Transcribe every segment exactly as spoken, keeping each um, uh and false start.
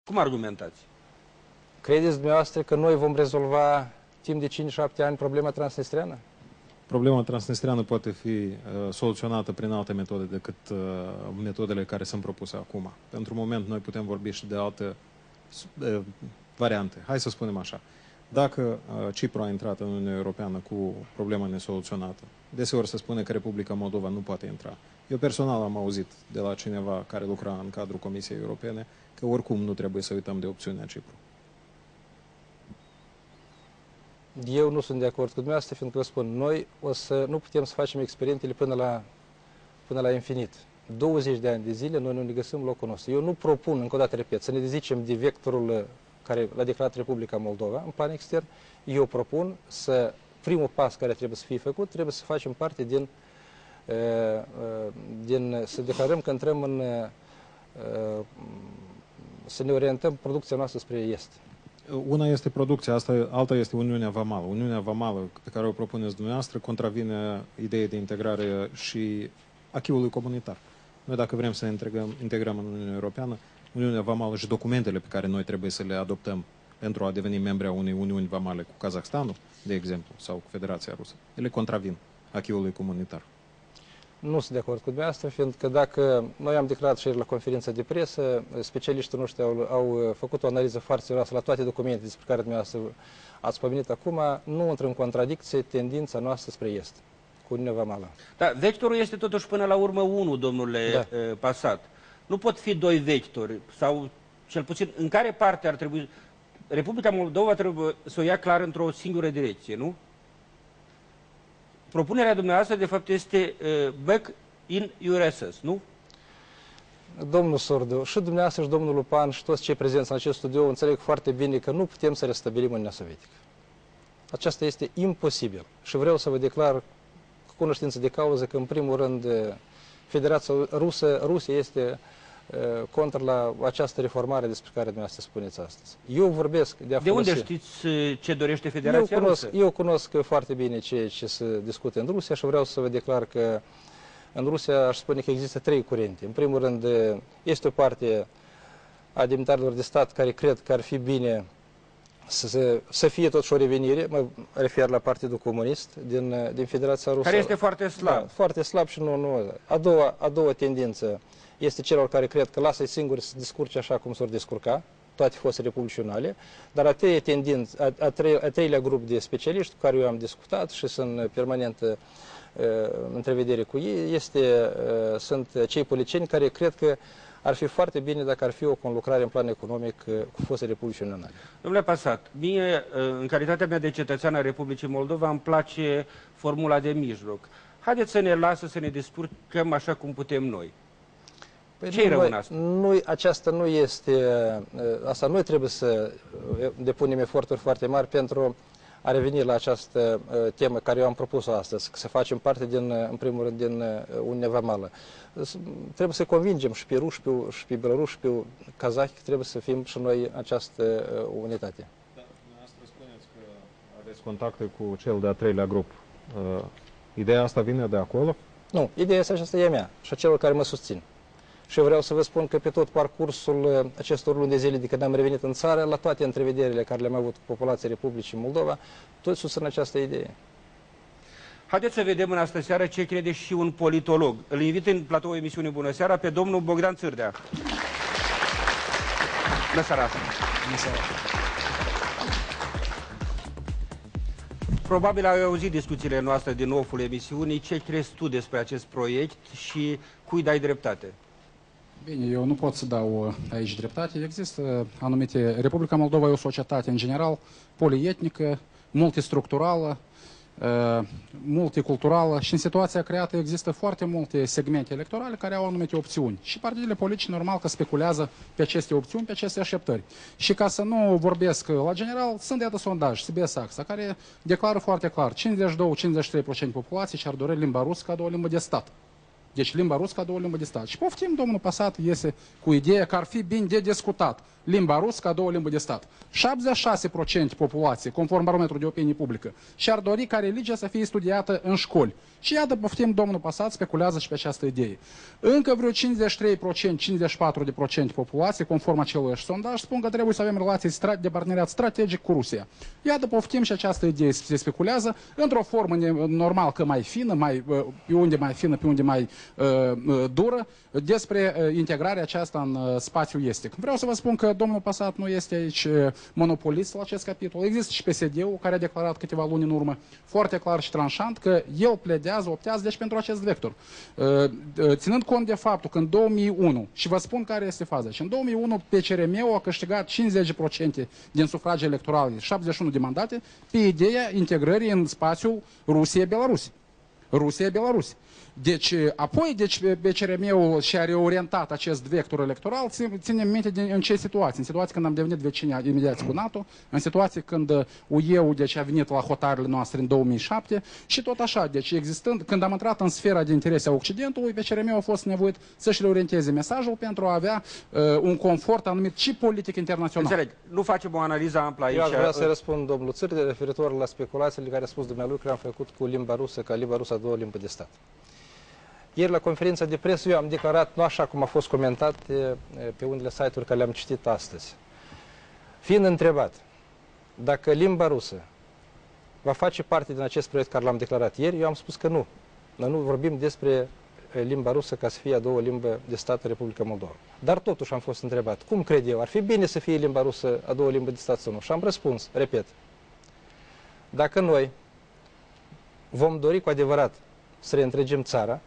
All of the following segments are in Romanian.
Cum argumentați? Credeți dumneavoastră că noi vom rezolva timp de cinci șapte ani problema transnistreană? Problema transnistreană poate fi uh, soluționată prin alte metode decât uh, metodele care sunt propuse acum. Pentru moment noi putem vorbi și de alte uh, variante. Hai să spunem așa. Dacă uh, Cipru a intrat în Uniunea Europeană cu problema nesoluționată, deseori se spune că Republica Moldova nu poate intra. Eu personal am auzit de la cineva care lucra în cadrul Comisiei Europene că oricum nu trebuie să uităm de opțiunea Cipru. Eu nu sunt de acord cu dumneavoastră, fiindcă vă spun, noi o să, nu putem să facem experimentele până la, până la infinit. douăzeci de ani de zile noi nu ne găsim locul nostru. Eu nu propun, încă o dată repet, să ne dezicem de vectorul care l-a declarat Republica Moldova în plan extern. Eu propun să, primul pas care trebuie să fie făcut, trebuie să facem parte din, din să declarăm că intrăm în, să ne orientăm producția noastră spre est. Una este producția, asta, alta este Uniunea Vamală. Uniunea Vamală pe care o propuneți dumneavoastră contravine ideea de integrare și acquis-ului comunitar. Noi dacă vrem să ne integrăm, integrăm în Uniunea Europeană, Uniunea Vamală și documentele pe care noi trebuie să le adoptăm pentru a deveni membri a unei Uniuni Vamale cu Kazahstanul, de exemplu, sau cu Federația Rusă, ele contravin acquis-ului comunitar. Nu sunt de acord cu dumneavoastră, fiindcă dacă noi am declarat și la conferința de presă, specialiștii noștri au, au făcut o analiză foarte serioasă la toate documentele despre care dumneavoastră ați pomenit acum, nu intră în contradicție tendința noastră spre est, cu Uniunea Vamală. Da, vectorul este totuși până la urmă unul, domnule da. Pasat. Nu pot fi doi vectori, sau cel puțin în care parte ar trebui... Republica Moldova trebuie să o ia clar într-o singură direcție, nu? Propunerea dumneavoastră, de fapt, este uh, back in U R S S, nu? Domnul Sordu, și dumneavoastră și domnul Lupan și toți cei prezenți în acest studio înțeleg foarte bine că nu putem să restabilim Uniunea Sovietică. Aceasta este imposibil. Și vreau să vă declar cu cunoștință de cauză că, în primul rând, Federația Rusă, Rusia este uh, contra la această reformare despre care dumneavoastră spuneți astăzi. Eu vorbesc de a De folosi... unde știți ce dorește Federația eu cunosc, Rusă? Eu cunosc foarte bine ce, ce se discute în Rusia și vreau să vă declar că în Rusia aș spune că există trei curente. În primul rând, este o parte a demnitarilor de stat care cred că ar fi bine să, să fie totuși o revenire, mă refer la Partidul Comunist din, din Federația Rusă. Care este foarte slab. Da, foarte slab și nu... nu. A, doua, a doua tendință este celor care cred că lasă-i singuri să descurce așa cum s-or descurca, toate fostele republicile, dar a, treia tendință, a, a, trei, a treilea grup de specialiști cu care eu am discutat și sunt permanent uh, întrevedere cu ei, este, uh, sunt cei politicieni care cred că ar fi foarte bine dacă ar fi o conlucrare în plan economic uh, cu fostele republici unionale. Domnule Pasat, mie, în calitatea mea de cetățean al Republicii Moldova, îmi place formula de mijloc. Haideți să ne lasă să ne descurcăm așa cum putem noi. Păi ce-i rău în asta? Nu, aceasta nu este, asta noi trebuie să depunem eforturi foarte mari pentru a reveni la această temă care eu am propus-o astăzi, să facem parte, din, în primul rând, din Uniunea Vamală. Trebuie să convingem și pe ruși, pe, și pe belaruși, și pe kazahi, că trebuie să fim și noi această unitate. Da, dumneavoastră spuneți că aveți contacte cu cel de-a treilea grup. Uh, ideea asta vine de acolo? Nu, ideea asta aceasta e a mea și a celor care mă susțin. Și eu vreau să vă spun că pe tot parcursul acestor luni de zile de când am revenit în țară, la toate întrevederile care le-am avut cu populația Republicii Moldova, toți susțin această idee. Haideți să vedem în astă seară ce crede și un politolog. Îl invit în platoul emisiunii Bună Seara pe domnul Bogdan Țârdea. Bună seara! Bună seara! Probabil ai auzit discuțiile noastre din oful emisiunii. Ce crezi tu despre acest proiect și cui dai dreptate? Bine, eu nu pot să dau aici dreptate. Există anumite... Republica Moldova e o societate, în general, polietnică, multistructurală, multiculturală și în situația creată există foarte multe segmente electorale care au anumite opțiuni. Și partidele politice, normal că speculează pe aceste opțiuni, pe aceste așteptări. Și ca să nu vorbesc la general, sunt de atât sondaj, S B S AXA, care declară foarte clar cincizeci și doi cincizeci și trei la sută populației și-ar dori limba rusă ca o limbă de stat. Deci limba rusă ca două limbi de stat. Și poftim, domnul Pasat iese cu ideea că ar fi bine de discutat limba rusă ca două limbi de stat. șaptezeci și șase la sută populație, conform barometrului de opinie publică, și-ar dori ca religia să fie studiată în școli. Și iată, poftim, domnul Pasat speculează și pe această idee. Încă vreo cincizeci și trei la sută, cincizeci și patru la sută populație, conform acelui sondaj, spun că trebuie să avem relații de parteneriat strategic cu Rusia. Iată, poftim, și această idee se speculează într-o formă normal că mai fină, mai, pe unde mai fină, pe unde mai uh, dură, despre uh, integrarea aceasta în uh, spațiul estic. Vreau să vă spun că domnul Pasat nu este aici uh, monopolist la acest capitol. Există și P S D-ul, care a declarat câteva luni în urmă, foarte clar și tranșant, că el pledează, optează deci pentru acest vector. Uh, uh, ținând cont de faptul că în două mii unu, și vă spun care este faza, și în două mii unu P C R M-ul a câștigat cincizeci la sută din sufragi electorale, șaptezeci și unu de mandate, pe ideea integrării în spațiul Rusiei-Belarusie. Rusia-Belarusia. Deci, apoi, deci, B C R M-ul și-a reorientat acest vector electoral, ținem minte din, în ce situații? În situații când am devenit vecini imediat cu NATO, în situații când U E-ul deci, a venit la hotarele noastre în două mii șapte și tot așa. Deci, existând, când am intrat în sfera de interese a Occidentului, B C R M-ul a fost nevoit să-și reorienteze mesajul pentru a avea uh, un confort anumit și politic internațional. Înțeleg. Nu facem o analiză amplă aici. Eu aș vrea să răspund domnul Țârde referitor la speculațiile care a spus dumnealui că le-am făcut cu limba rusă, ca limba rusă a două limbi de stat. Ieri la conferința de presă eu am declarat, nu așa cum a fost comentat pe unele site-uri care le-am citit astăzi. Fiind întrebat dacă limba rusă va face parte din acest proiect care l-am declarat ieri, eu am spus că nu. Noi nu vorbim despre limba rusă ca să fie a doua limbă de stat în Republica Moldova. Dar totuși am fost întrebat, cum cred eu, ar fi bine să fie limba rusă a doua limbă de stat sau nu? Și am răspuns, repet, dacă noi vom dori cu adevărat să reîntregim țara,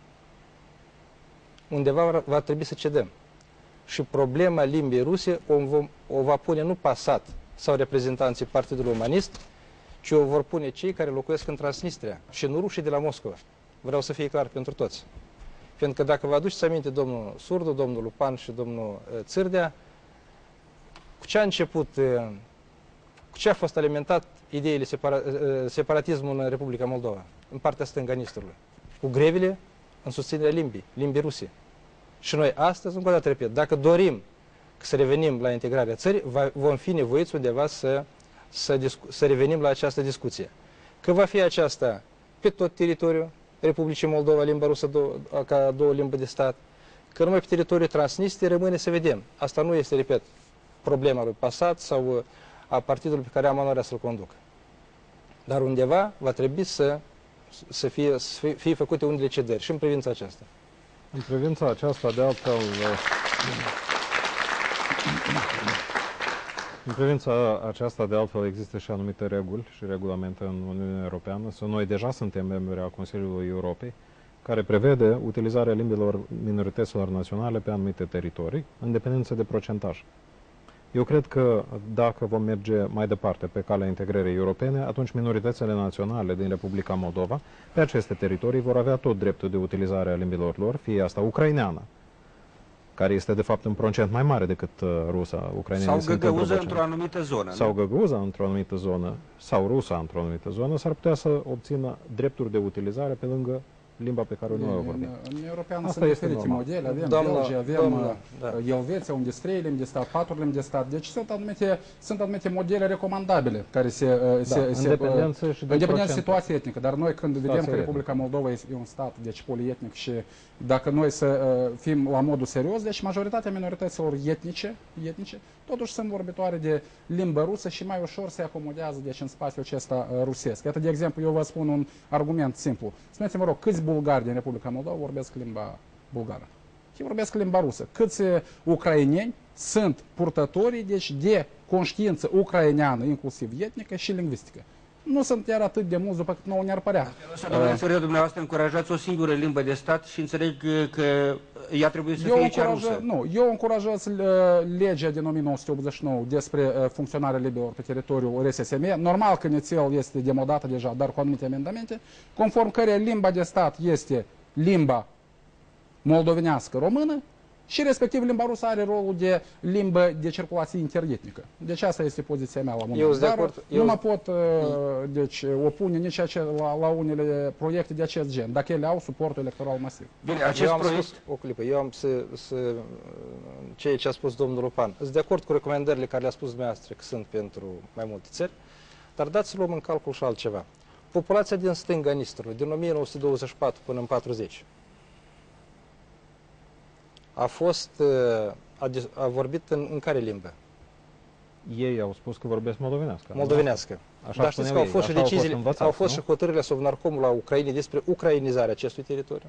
undeva va trebui să cedăm. Și problema limbii ruse o, vom, o va pune nu Pasat sau reprezentanții Partidului Umanist, ci o vor pune cei care locuiesc în Transnistria și nu rușii de la Moscova. Vreau să fie clar pentru toți. Pentru că dacă vă aduceți aminte domnul Surdu, domnul Lupan și domnul uh, Țârdea, cu ce a început, uh, cu ce a fost alimentat ideile separa, uh, separatismul în Republica Moldova, în partea stângă a Nistrului? Cu grevele în susținerea limbii, limbii ruse. Și noi astăzi, încă o dată repet, dacă dorim să revenim la integrarea țării, va, vom fi nevoiți undeva să, să, să revenim la această discuție. Că va fi aceasta pe tot teritoriul Republicii Moldova, limba rusă două, ca două limbi de stat, că numai pe teritoriul Transnistriei rămâne să vedem. Asta nu este, repet, problema lui Pasat sau a partidului pe care am onoarea să-l conduc. Dar undeva va trebui să să fie, să fie făcute unele cederi și în privința aceasta. În privința aceasta, de altfel, în privința aceasta, de altfel, există și anumite reguli și regulamente în Uniunea Europeană. Să noi deja suntem membri al Consiliului Europei, care prevede utilizarea limbilor minorităților naționale pe anumite teritorii, în dependență de procentaj. Eu cred că dacă vom merge mai departe pe calea integrării europene, atunci minoritățile naționale din Republica Moldova, pe aceste teritorii, vor avea tot dreptul de utilizare a limbilor lor, fie asta ucraineană, care este de fapt un procent mai mare decât rusa. Sau găgăuză într-o anumită zonă. Sau găgăuză într-o anumită zonă, sau rusa într-o anumită zonă, s-ar putea să obțină drepturi de utilizare pe lângă limba pe care noi o vorbim. În Uniunea Europeană sunt diferite modele, avem doamna, Belgia, avem doamna, da. Elveția, unde trei limbi de stat, patru limbi de stat, deci sunt anumite, sunt anumite modele recomandabile care se... Da, se, în se dependență și de de situație etnică, dar noi când vedem că Republica Moldova e un stat, deci polietnic și dacă noi să uh, fim la modul serios, deci majoritatea minorităților etnice, etnice, totuși sunt vorbitoare de limbă rusă și mai ușor se acomodează deci în spațiul acesta uh, rusesc. Iată, de exemplu, eu vă spun un argument simplu. Spuneți-mă rog, câți bulgari din Republica Moldova vorbesc limba bulgară? Ei vorbesc limba rusă. Câți ucraineni sunt purtătorii deci, de conștiință ucraineană, inclusiv etnică și lingvistică? Nu sunt chiar atât de mulți după cât nouă ne-ar părea. Domnule, dumneavoastră încurajați o singură limbă de stat și înțeleg că ea trebuie să eu fie cea rusă. Nu, eu încurajez uh, legea din o mie nouă sute optzeci și nouă despre uh, funcționarea limbilor pe teritoriul R S S M. Normal că nițel este demodată deja, dar cu anumite amendamente, conform care limba de stat este limba moldovenească română, Și respectiv limba rusă are rolul de limbă de circulație interetnică. Deci asta este poziția mea la moment. Dar nu eu... mă pot deci, opune nici la, la unele proiecte de acest gen, dacă ele au suportul electoral masiv. Bine, acest eu am proiect... spus, o clipă, eu am să, să ceea ce a spus domnul Lupan. Sunt de acord cu recomandările care le-a spus dumneavoastră, că sunt pentru mai multe țări, dar dați să luăm în calcul și altceva. Populația din stânga Nistrului, din o mie nouă sute douăzeci și patru până în patruzeci, a fost, a, a vorbit în, în care limbă? Ei au spus că vorbesc moldovenească. Moldovenească. Așa Dar știți că au fost și deciziile, învățați, au fost nu? și hotărârile Sovnarcomului la Ucraina despre ucrainizarea acestui teritoriu.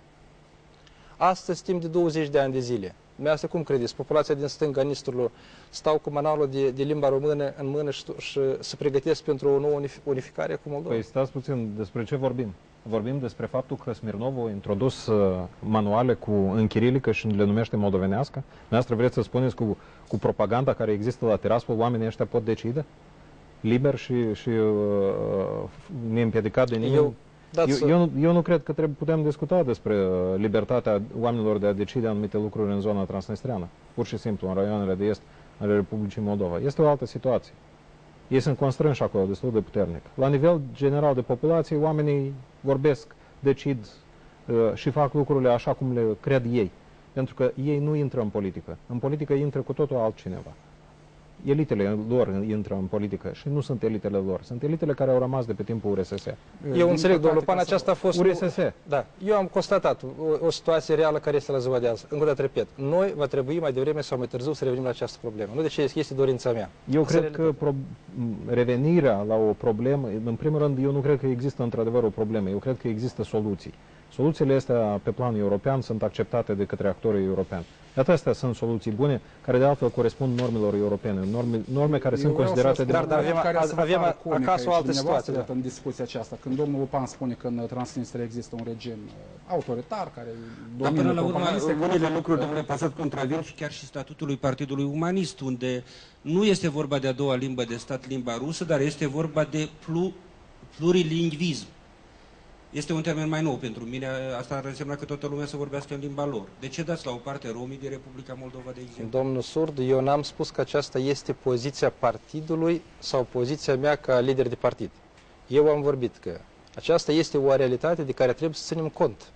Astăzi, timp de douăzeci de ani de zile, dumneavoastră cum credeți, populația din stânga Nistrului stau cu manualul de, de limba română în mână și, și se pregătesc pentru o nouă unificare cu Moldova? Păi stați puțin, despre ce vorbim? Vorbim despre faptul că Smirnov a introdus uh, manuale cu în chirilică și le numește moldovenească? Dumneavoastră vreți să spuneți cu, cu propaganda care există la Tiraspol, oamenii ăștia pot decide? Liber și, și uh, neîmpedicat de nimeni? Eu, eu, eu, eu nu cred că trebuie, putem discuta despre uh, libertatea oamenilor de a decide anumite lucruri în zona transnistreană. Pur și simplu, în raioanele de est ale Republicii Moldova. Este o altă situație. Ei sunt constrânși acolo destul de puternic. La nivel general de populație, oamenii vorbesc, decid uh, și fac lucrurile așa cum le cred ei. Pentru că ei nu intră în politică. În politică intră cu totul altcineva. Elitele lor intră în politică și nu sunt elitele lor. Sunt elitele care au rămas de pe timpul U R S S. Eu înțeleg, domnul Pan, aceasta a fost... U R S S. Da. Eu am constatat o, o situație reală care este la ziua de azi. Încă o dată repet, noi va trebui mai devreme sau mai târziu să revenim la această problemă. Nu de ce este dorința mea. Eu cred că pro revenirea la o problemă, în primul rând, eu nu cred că există într-adevăr o problemă. Eu cred că există soluții. Soluțiile astea pe plan european sunt acceptate de către actorii europeni. Iată, astea sunt soluții bune, care de altfel corespund normelor europene, norme, norme care eu sunt considerate de... Dar, dar avem, avem acasă o altă situație. Da. În discuția aceasta, când domnul Lupan spune că în Transnistria există un regim autoritar, care domină... Dar până la urmă, unele lucruri, domnule Pasat, contravin și chiar și statutului Partidului Umanist, unde nu este vorba de a doua limbă de stat, limba rusă, dar este vorba de plu, plurilingvism. Este un termen mai nou pentru mine, asta ar însemna că toată lumea să vorbească în limba lor. De ce dați la o parte romii din Republica Moldova, de exemplu? Domnul Surd, eu n-am spus că aceasta este poziția partidului sau poziția mea ca lider de partid. Eu am vorbit că aceasta este o realitate de care trebuie să ținem cont.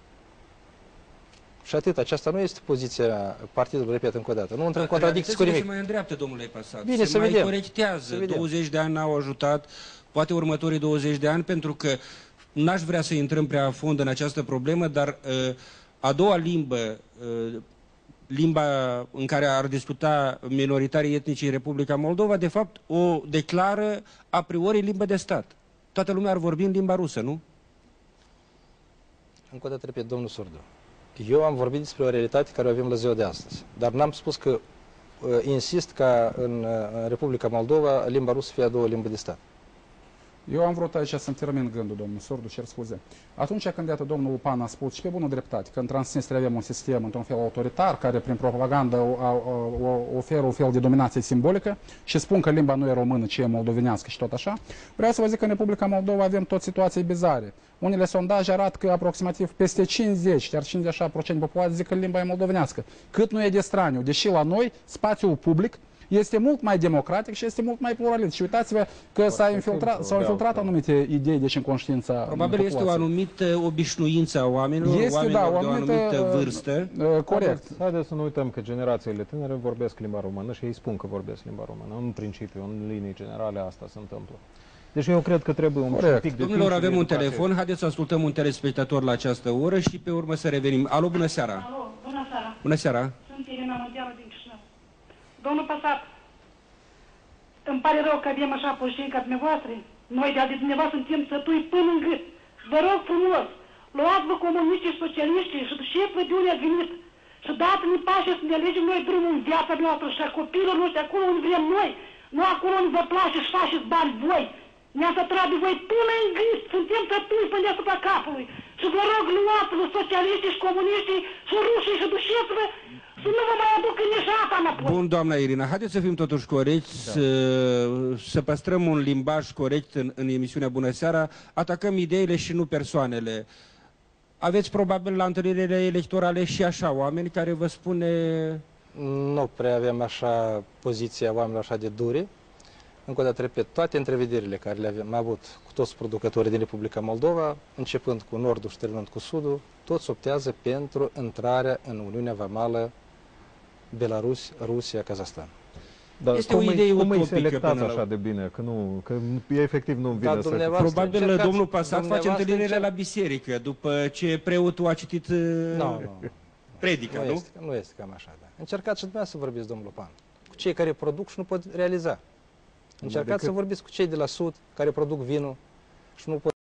Și atât, aceasta nu este poziția partidului, repet încă o dată. Nu intră în contradicție cu nimic. Se mai îndreaptă, domnule Pasat. Bine, se mai vedem. corectează. douăzeci de ani n-au ajutat, poate următorii douăzeci de ani, pentru că n-aș vrea să intrăm prea a fond în această problemă, dar uh, a doua limbă, uh, limba în care ar discuta minoritarii etnici în Republica Moldova, de fapt o declară a priori limbă de stat. Toată lumea ar vorbi în limba rusă, nu? Încă o dată repet, domnul Surdu. Eu am vorbit despre o realitate care o avem la ziua de astăzi, dar n-am spus că uh, insist ca în uh, Republica Moldova limba rusă fie a doua limbă de stat. Eu am vrut aici să-mi termin gândul, domnul Surdu, cer scuze. Atunci când iată domnul Lupan a spus și pe bună dreptate că în Transnistria avem un sistem într-un fel autoritar care prin propagandă o, o, o, oferă un fel de dominație simbolică și spun că limba nu e română, ci e moldovenească și tot așa, vreau să vă zic că în Republica Moldova avem tot situații bizare. Unele sondaje arată că aproximativ peste cincizeci, chiar cincizeci și șapte la sută populație zic că limba e moldovenească. Cât nu e de straniu, deși la noi spațiul public este mult mai democratic și este mult mai pluralist. Și uitați-vă că s-au infiltrat, s-au infiltrat anumite idei deci în conștiința Probabil este o anumită obișnuință a oamenilor, este, oamenilor da, de o anumită vârstă. Uh, corect. Haideți, haideți să nu uităm că generațiile tinere vorbesc limba română și ei spun că vorbesc limba română. În principiu, în linii generale, asta se întâmplă. Deci eu cred că trebuie un corect. pic de Domnilor, avem un telefon, haideți să ascultăm un telespectator la această oră și pe urmă să revenim. Alo, bună seara! Alo, bună seara! Bună seara! Sunt Irina Mânteanu din Chișinău. Domnul Pasat, îmi pare rău că avem așa poșini ca dumneavoastră. Noi de-a de dumneavoastră suntem sătui până în gât. Vă rog frumos, luați-vă comuniștii și socialiștii și șeful de unde a venit și dați-ne pașii să ne alegem noi drumul în viața noastră și a copiilor noștri acolo unde vrem noi, nu acolo unde vă place și faceți bani voi. Ne-a săturat de voi până în gât, suntem sătui până deasupra capului. Și vă rog, luați-vă socialiștii și comuniștii și rușii și dușeți-vă să nu vă mai aducă nici asta înapoi. Bun, doamna Irina, haideți să fim totuși corecți, da. să, să păstrăm un limbaj corect în, în emisiunea Bună Seara, atacăm ideile și nu persoanele. Aveți probabil la întâlnirile electorale și așa oameni care vă spune... Nu prea avem așa poziția oamenilor așa de dure. Încă o dată, repet, toate întrevederile care le avem avut cu toți producătorii din Republica Moldova, începând cu Nordul și terminând cu Sudul, toți optează pentru intrarea în Uniunea Vamală Belarus, Rusia, Kazahstan. Dar Este cum o idee îi, cum îi utopică selectați până la- așa de bine? Că, nu, că efectiv nu-mi vine Dar să... dumneavoastră- Probabil încercați- domnul Pasat face dumneavoastră întâlnirile încerc- la biserică, după ce preotul a citit uh, Nu, nu, nu. predica, Nu nu? este, nu este cam așa, da. Încercați și dumneavoastră să vorbiți, domnul Pan, cu cei care produc și nu pot realiza. Încercați decât- să vorbiți cu cei de la Sud, care produc vinul și nu pot